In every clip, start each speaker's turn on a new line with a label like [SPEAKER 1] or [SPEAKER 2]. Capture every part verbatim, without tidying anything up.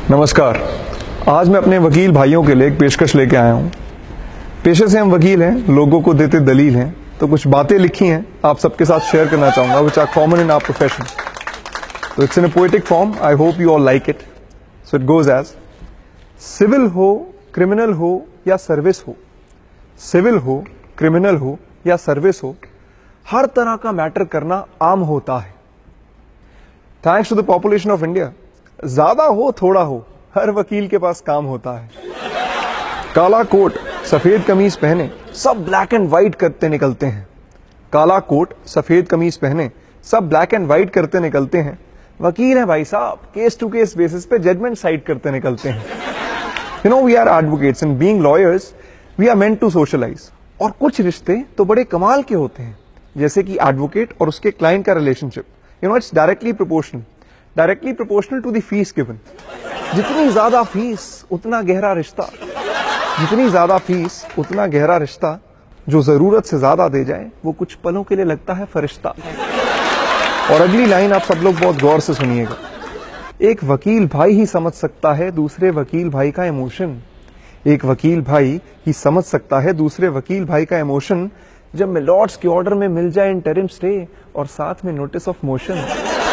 [SPEAKER 1] नमस्कार। आज मैं अपने वकील भाइयों के लिए एक पेशकश लेके आया हूँ। पेशे से हम वकील हैं, लोगों को देते दलील हैं, तो कुछ बातें लिखी हैं आप सबके साथ शेयर करना चाहूंगा, which are common in our profession. तो it's in a poetic form, I hope you all like it. So it goes as, civil हो, क्रिमिनल हो या सर्विस हो, सिविल हो, क्रिमिनल हो या सर्विस हो, हर तरह का मैटर करना आम होता है। Thanks to the population of India, ज्यादा हो थोड़ा हो, हर वकील के पास काम होता है। काला कोट सफेद कमीज पहने सब ब्लैक एंड व्हाइट करते निकलते हैं। काला कोट सफेद कमीज पहने सब ब्लैक एंड व्हाइट करते निकलते हैं। वकील हैं भाई साहब, केस टू केस बेसिस पे जजमेंट साइड करते निकलते हैं। You know, we are advocates and being lawyers we are meant to socialise. और कुछ रिश्ते तो बड़े कमाल के होते हैं, जैसे कि एडवोकेट और उसके क्लाइंट का relationship. You know, it's directly proportional directly proportional to the fees given. जितनी ज्यादा फीस उतना गहरा रिश्ता, जितनी ज्यादा फीस उतना गहरा रिश्ता। जो जरूरत से ज्यादा दे जाए वो कुछ पलों के लिए लगता है फरिश्ता। और अगली लाइन आप सब लोग बहुत गौर से सुनिएगा। एक वकील भाई ही समझ सकता है दूसरे वकील भाई का इमोशन। एक वकील भाई ही समझ सकता है दूसरे वकील भाई का इमोशन, जब मिलॉर्ड्स के ऑर्डर में मिल जाए इंटरिम स्टे और साथ में notice of motion.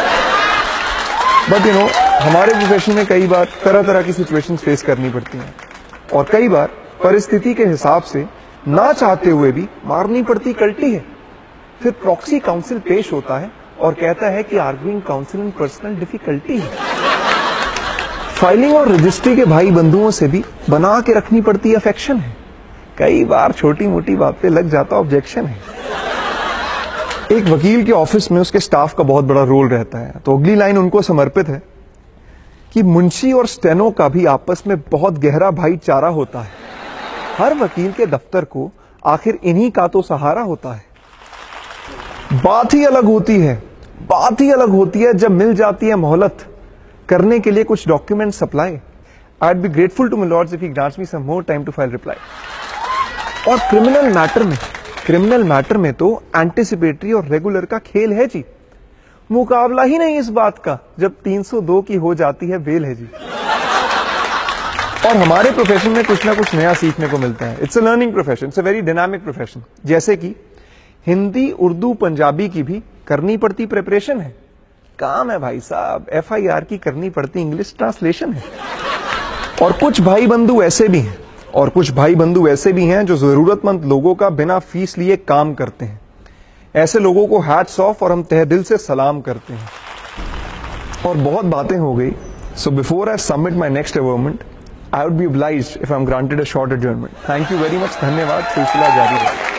[SPEAKER 1] But you know, हमारे प्रोफेशन में कई बार तरह तरह की सिचुएशंस फेस करनी पड़ती हैं, और कई बार परिस्थिति के हिसाब से ना चाहते हुए भी मारनी पड़ती कल्टी है। फिर प्रॉक्सी काउंसिल पेश होता है और कहता है कि arguing counsel in personal difficulty है। फाइलिंग और रजिस्ट्री के भाई बंधुओं से भी बना के रखनी पड़ती अफेक्शन है। कई बार छोटी मोटी बात पे लग जाता ऑब्जेक्शन है। एक वकील के ऑफिस में उसके स्टाफ का बहुत बड़ा रोल रहता है, तो अगली लाइन उनको समर्पित है कि मुंशी और स्टेनो का भी आपस में बहुत गहरा भाईचारा होता है। हर वकील के दफ्तर को आखिर इन्हीं का तो सहारा होता है। बात ही अलग होती है, बात ही अलग होती है जब मिल जाती है मोहलत करने के लिए कुछ document supply. I would be grateful to my lords if he grants me some more time to file reply. और क्रिमिनल मैटर में क्रिमिनल मैटर में तो एंटिसिपेटरी और रेगुलर का खेल है जी। मुकाबला ही नहीं इस बात का जब तीन सौ दो की हो जाती है बेल है जी। और हमारे प्रोफेशन में कुछ ना कुछ नया सीखने को मिलता है। It's a learning profession, it's a very dynamic profession. जैसे कि हिंदी, उर्दू, पंजाबी की भी करनी पड़ती प्रिपरेशन है। काम है भाई साहब, एफ आई आर की करनी पड़ती इंग्लिश ट्रांसलेशन है। और कुछ भाई बंधु ऐसे भी हैं और कुछ भाई बंधु ऐसे भी हैं जो जरूरतमंद लोगों का बिना फीस लिए काम करते हैं। ऐसे लोगों को हैट्स ऑफ और हम तहे दिल से सलाम करते हैं। और बहुत बातें हो गई, so before I submit my next adjournment I would be obliged if I am granted a short adjournment. Thank you very much. धन्यवाद। सिलसिला जारी रहे।